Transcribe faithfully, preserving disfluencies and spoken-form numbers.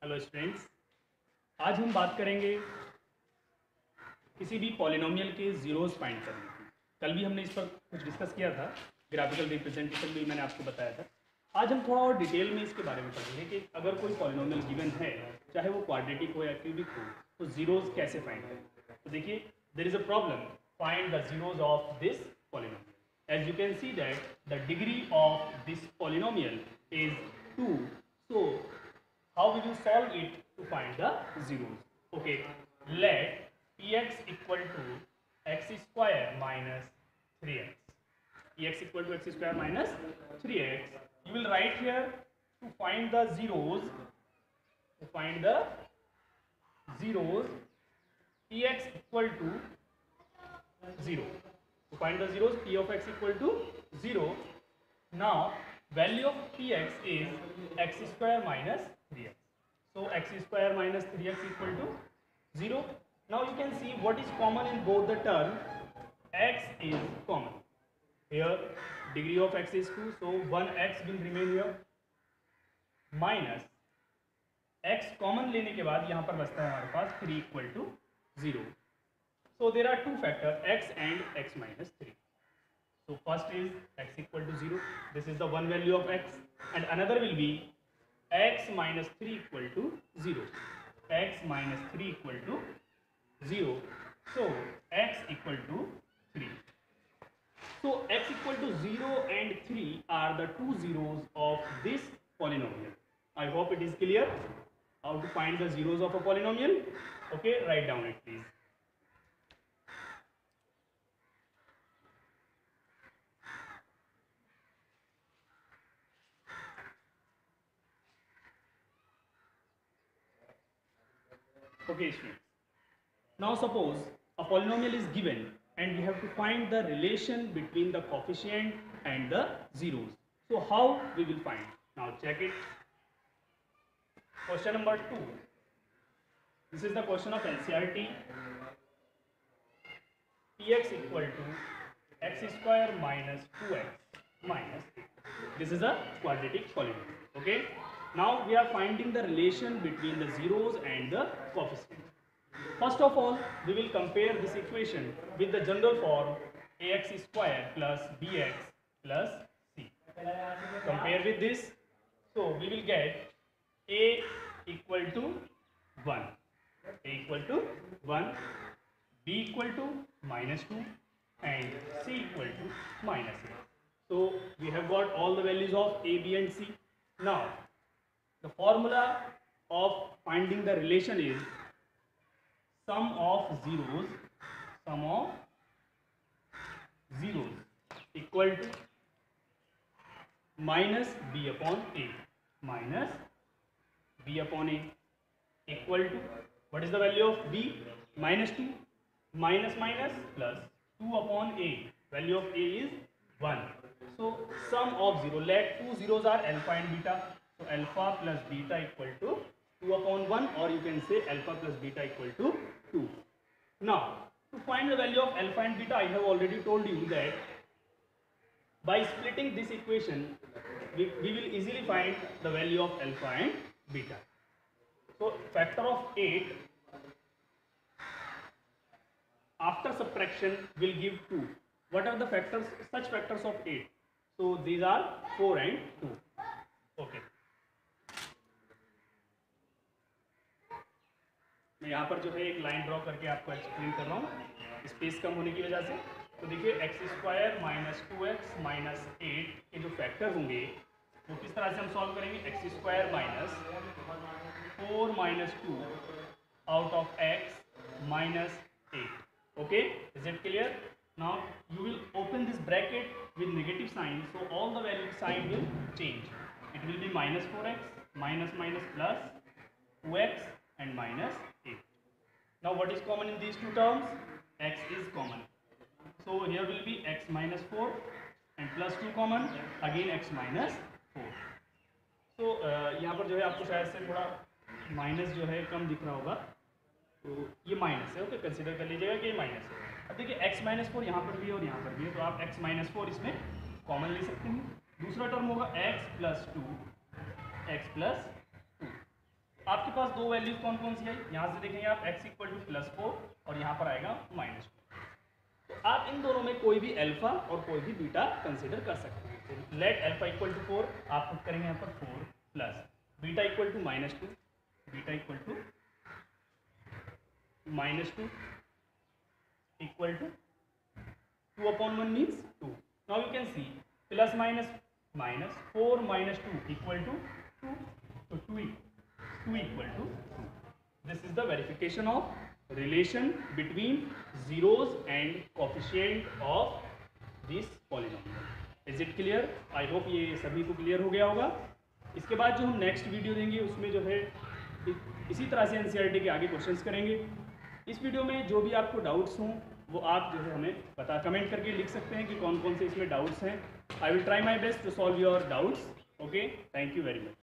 Hello students, आज हम बात करेंगे किसी भी पॉलिनोमियल के जीरोस फाइंड करने की। कल भी हमने इस पर कुछ डिस्कस किया था, ग्राफिकल रिप्रेजेंटेशन भी मैंने आपको बताया था। आज हम थोड़ा और डिटेल में इसके बारे में पढ़ेंगे कि अगर कोई पॉलिनोमियल गिवन है, चाहे वो क्वाड्रेटिक हो या क्यूबिक हो, तो जीरोस कैसे फाइंड करें। तो देखिए, there is a problem, find the zeros of this polynomial. As you can see that the degree of this polynomial is two, so how we will solve it to find the zeros? Okay, let px equal to x square minus three x. Px equal to x square minus three x. You will write here to find the zeros. To find the zeros, px equal to zero. To find the zeros, p of x equal to zero. Now value of px is x square minus three x. So x square minus three x equal to zero. Now you can see what is common in both the term. X is common. Here degree of x is two, so one x will remain here. Minus x common लेने के बाद यहाँ पर बचता है हमारे पास three equal to zero. So there are two factors, x and x minus three. So first is x equal to zero. This is the one value of x, and another will be x minus three equal to zero. X minus three equal to zero. So x equal to three. So x equal to zero and three are the two zeros of this polynomial. I hope it is clear how to find the zeros of a polynomial. Okay, write down it please. Okay students, now suppose a polynomial is given and we have to find the relation between the coefficient and the zeros. So how we will find? Now check it. Question number two. This is the question of N C R T. Px equal to x square minus two x minus eight. This is a quadratic polynomial. Okay. Now we are finding the relation between the zeros and the coefficient. First of all, we will compare this equation with the general form ax square plus bx plus c. Compare with this, so we will get a equal to one, a equal to one, b equal to minus two, and c equal to minus eight. So we have got all the values of a, b and c. Now the formula of finding the relation is sum of zeros, sum of zeros equal to minus b upon a, minus b upon a equal to, what is the value of b? Minus two, minus minus plus two upon a, value of a is one. So sum of zero, let two zeros are alpha and beta. So alpha plus beta equal to two upon one, or you can say alpha plus beta equal to two. Now to find the value of alpha and beta, I have already told you that by splitting this equation we, we will easily find the value of alpha and beta. So factor of eight after subtraction will give two. What are the factors, such factors of eight? So these are four and two. Okay. मैं यहाँ पर जो है एक line draw करके आपको explain कर रहा हूँ स्पेस कम होने की वजह से। तो देखिए x square minus two x minus eight के जो फैक्टर होंगे वो किस तरह से हम सॉल्व करेंगे। X square minus four minus two out of x minus eight. Okay, is it clear? Now you will open this bracket with negative sign, so all the value sign will change. It will be minus four x minus minus plus two x and minus eight. Now what is common in these two terms? X is common, so here will be x minus four and plus two common, again x minus four. So uh, यहाँ पर जो है आपको शायद से थोड़ा minus जो है कम दिख रहा होगा, तो ये माइनस है. ओके, कंसिडर कर लीजिएगा कि ये माइनस है. अब देखिए x माइनस फोर यहाँ पर भी है और यहाँ पर भी है, तो आप x माइनस फोर इसमें कॉमन ले सकते हैं. दूसरा टर्म होगा x plus two, x plus two. आपके पास दो वैल्यूज कौन कौन सी आई, यहाँ से देखेंगे आप x equal to plus four और यहाँ पर आएगा माइनस टू। तो आप इन दोनों में कोई भी अल्फा और कोई भी बीटा कंसिडर कर सकते हैं। Let alpha equal to four, आप पुट करेंगे यहाँ पर four plus beta equal to minus two, beta equal to minus two equal to two upon one means two. Now you can see plus minus minus four minus two equal to two, तो two two equal to two. This is the verification of relation between zeros and coefficient of this polynomial. Is it clear? I hope ये सभी को clear हो गया होगा। इसके बाद जो हम नेक्स्ट वीडियो देंगे उसमें जो है इसी तरह से एनसीईआरटी के आगे क्वेश्चंस करेंगे। इस वीडियो में जो भी आपको डाउट्स हों वो आप जो है हमें बता कमेंट करके लिख सकते हैं कि कौन कौन से इसमें डाउट्स हैं। I will try my best to solve your doubts. Okay, thank you very much.